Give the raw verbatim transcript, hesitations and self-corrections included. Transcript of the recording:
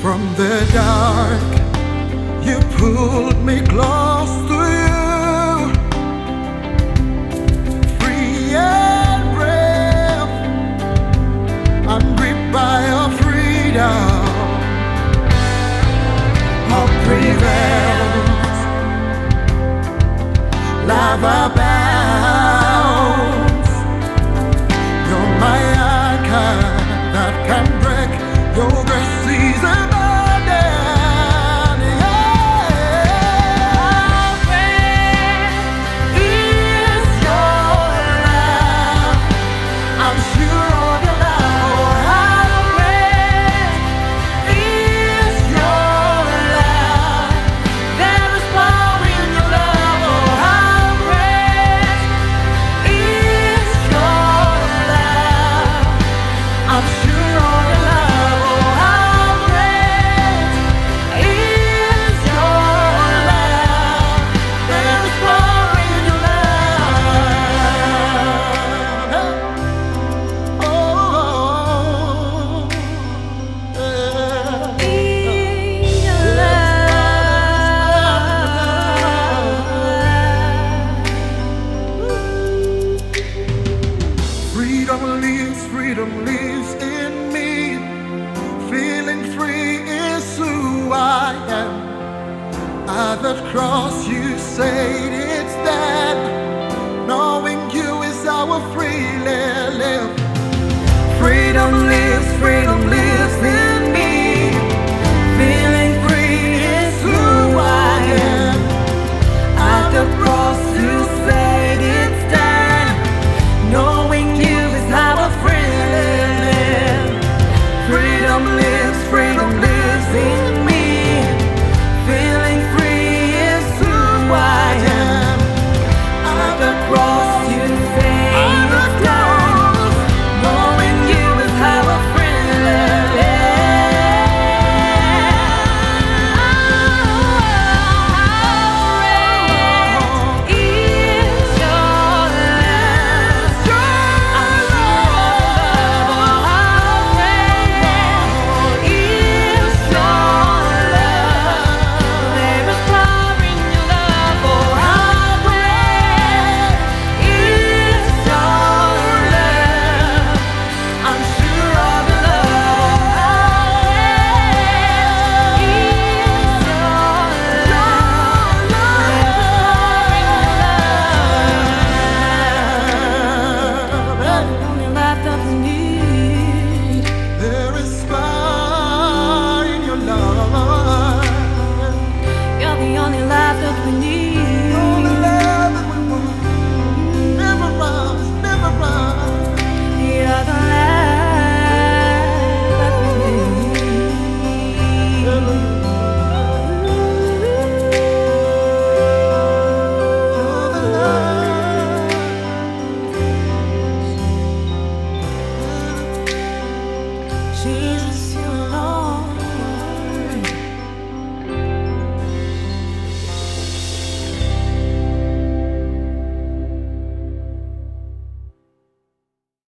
From the dark, you pulled me close to you, free and brave. I'm gripped by your freedom. Hope prevails, love abounds. You're my anchor that can break. Your grace is abundant. Freedom lives, freedom lives in me. Feeling free is who I am. At the cross you said it's dead. Knowing you is how I freely live. Freedom lives, freedom lives in me. Feeling free is who I am. At the cross you said it's dead. Knowing you is how I freely live. Freedom lives, freedom lives in